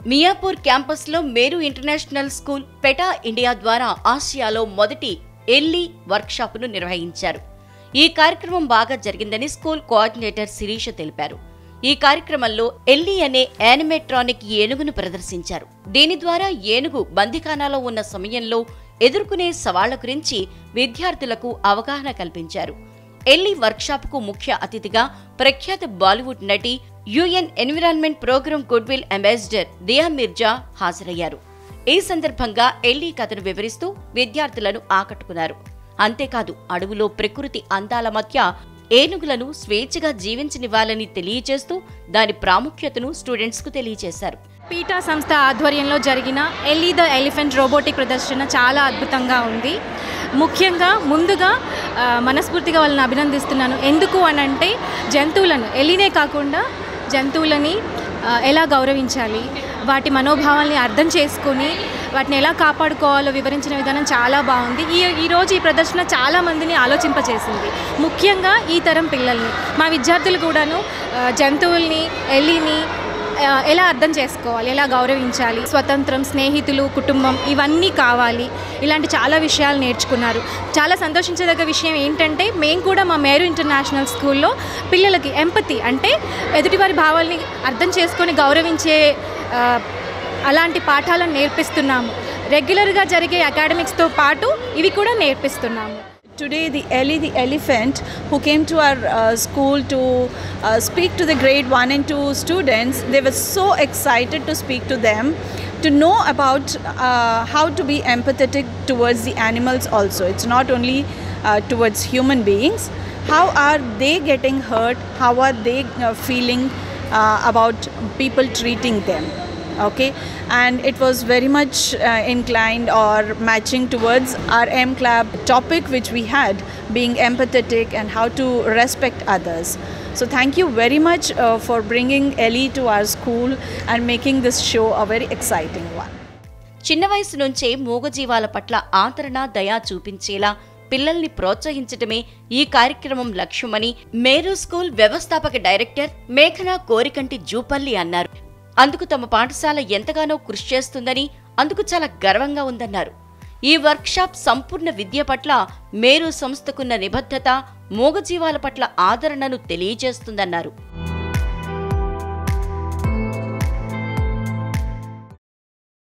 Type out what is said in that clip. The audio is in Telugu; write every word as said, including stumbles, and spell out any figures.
మియాపూర్ క్యాంపస్లో Meru international school PETA India ద్వారా ఆసియాలో మొదటి ఎల్లీ వర్క్షాప్ను నిర్వహించారు. ఈ కార్యక్రమం బాగా జరిగిందని స్కూల్ కోఆర్డినేటర్ శిరీష తెలిపారు. ఈ కార్యక్రమంలో ఎల్లీ అనే యానిమేట్రానిక్ ఏనుగును ప్రదర్శించారు. దీని ద్వారా ఏనుగు బందిఖానాలో ఉన్న సమయంలో ఎదుర్కొనే సవాళ్ల గురించి విద్యార్థులకు అవగాహన కల్పించారు. ఎల్లీ వర్క్షాప్కు ముఖ్య అతిథిగా ప్రఖ్యాత బాలీవుడ్ నటి UN environment programme goodwill ambassador Dia Mirza హాజరయ్యారు. ఈ సందర్భంగా ఎల్లీ కథను వివరిస్తూ విద్యార్థులను ఆకట్టుకున్నారు. అంతేకాదు అడవులో ప్రకృతి అందాల మధ్య ఏనుగులను స్వేచ్ఛగా జీవించనివ్వాలని తెలియజేస్తూ దాని ప్రాముఖ్యతను స్టూడెంట్స్ కు తెలియజేశారు. పీటా సంస్థ ఆధ్వర్యంలో జరిగిన ఎల్లీ ద ఎలిఫెంట్ రోబోటిక్ ప్రదర్శన చాలా అద్భుతంగా ఉంది. ముఖ్యంగా ముందుగా మనస్ఫూర్తిగా వాళ్ళని అభినందిస్తున్నాను. ఎందుకు అనంటే జంతువులను ఎల్లీనే కాకుండా జంతువులని ఎలా గౌరవించాలి, వాటి మనోభావాల్ని అర్థం చేసుకొని వాటిని ఎలా కాపాడుకోవాలో వివరించిన విధానం చాలా బాగుంది. ఈ ఈరోజు ఈ ప్రదర్శన చాలా మందిని ఆలోచింపచేసింది, ముఖ్యంగా ఈ తరం పిల్లల్ని. మా విద్యార్థులు కూడాను జంతువుల్ని ఎల్లీని ఎలా అర్థం చేసుకోవాలి, ఎలా గౌరవించాలి, స్వతంత్రం, స్నేహితులు, కుటుంబం ఇవన్నీ కావాలి, ఇలాంటి చాలా విషయాలు నేర్చుకున్నారు. చాలా సంతోషించదగ్గ విషయం ఏంటంటే మేము కూడా మా మేరు ఇంటర్నేషనల్ స్కూల్లో పిల్లలకి ఎంపతి అంటే ఎదుటివారి భావాల్ని అర్థం చేసుకొని గౌరవించే అలాంటి పాఠాలను నేర్పిస్తున్నాము. రెగ్యులర్గా జరిగే అకాడమిక్స్తో పాటు ఇవి కూడా నేర్పిస్తున్నాము. Today the Ellie the elephant who came to our uh, school to uh, speak to the grade one and two students, they were so excited to speak to them, to know about uh, how to be empathetic towards the animals also. It's not only uh, towards human beings. How are they getting hurt? How are they uh, feeling uh, about people treating them? Okay, and it was very much uh, inclined or matching towards our M Club topic which we had, being empathetic and how to respect others. So thank you very much uh, for bringing Ellie to our school and making this show a very exciting one. చిన్న వయసు నుంచే మూగజీవాల పట్ల ఆదరణ, దయ చూపించేలా పిల్లల్ని ప్రోత్సహించటమే ఈ కార్యక్రమం లక్ష్యమని మేరు స్కూల్ వ్యవస్థాపక డైరెక్టర్ మేఘనా కోరికంటి జూపల్లి అన్నారు. అందుకు తమ పాఠశాల ఎంతగానో కృషి చేస్తుందని, అందుకు చాలా గర్వంగా ఉందన్నారు. ఈ వర్క్షాప్ సంపూర్ణ విద్య పట్ల మేరు సంస్థకున్న నిబద్ధత, మూగజీవాల పట్ల ఆదరణను తెలియజేస్తుందన్నారు.